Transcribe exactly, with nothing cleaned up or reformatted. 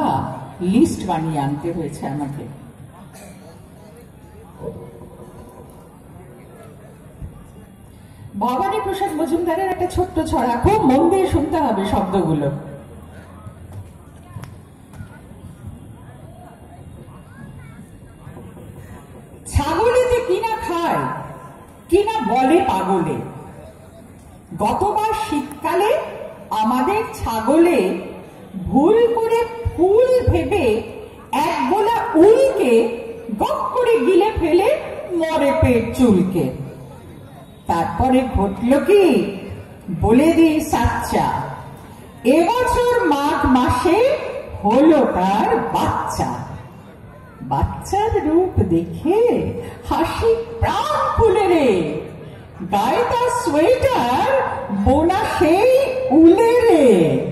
লম্বা লিস্ট বানিয়ে আনতে হয়েছে আমাকে। ভবানী প্রসাদ মজুমদারের একটা ছোট্ট ছড়া, খুব মন দিয়ে শুনতে হবে শব্দগুলো। ছাগলেতে কিনা খায়, কিনা বলে পাগলে, গতবার শীতকালে আমাদের ছাগলে ভুল করে ফুল ভেবে এক গোলা উলকে গপ করে গিলে ফেলে মরে পেট চুলকে। তারপরে ঘটল কি বলে দিই সাচ্চা, এবছর মাঘ মাসে হলো তার বাচ্চা। বাচ্চার রূপ দেখে হাসি প্রাণ খুলে রে, গায়ে তার সোয়েটার বোনা সেই উলে রে।